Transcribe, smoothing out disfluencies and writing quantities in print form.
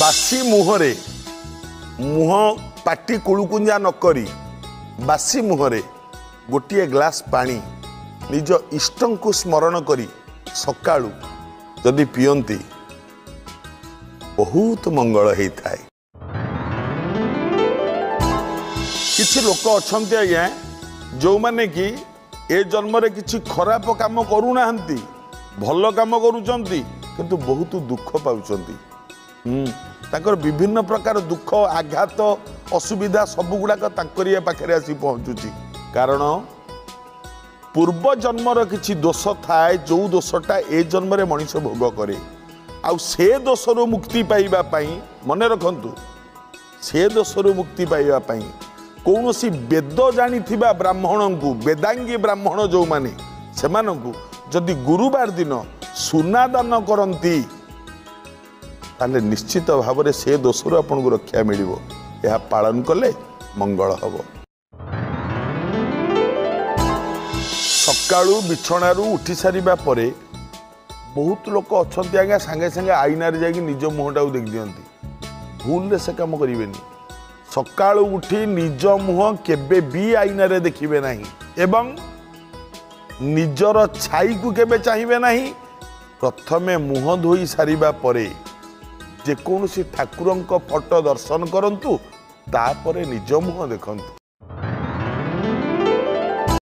बासी मुहरे मुह पाटी कुलुकुंजा नकरी बासी मुहरे गोटे ग्लास पानी निज इष्ट को स्मरण करी सकाळू जदि पियंती बहुत मंगल होता है। किछि लोक अछंती आज्ञा जो माने कि ए जन्म रे किछि खराब काम करूना भल काम करूचंती किंतु बहुत दुख पाउचंती। ताकर विभिन्न प्रकार दुख आघात असुविधा सब गुड़ाक तांकरिया पाखरे आसी पहुँचुची कारण पूर्व जन्मर किछि दोष थाए जो दोषटा ए जन्म रे मनीष भोग करे आउ से दोषरु मुक्ति पाइबा पई मने रखंतु से दोषरु मुक्ति पाइबा पई कौनसी वेद जानिथिबा ब्राह्मण को वेदांगी ब्राह्मण जो माने सेमानंकु जदि गुरुवार दिन सुना दान करती ताले निश्चित भाव में से दोषरु आपन को रक्षा मिलिबो। यह पालन कले मंगल हब। सकाळू बिछणारू उठी सारिबा परे बहुत लोक अछंती आज्ञा सांगे सांगे आईनारे जाके निज मुहटा देख दियंती भूल से काम करेंगे। सकाळू उठी निज मुह केबे भी आईनारे देखिबे नहीं एवं निजर छाई को केबे चाहिबे नहीं। प्रथमे मुह धोई सारिबा परे जेकोसी ठाकुरंक फोटो दर्शन करंतु तापरे निज मुह देखंतु।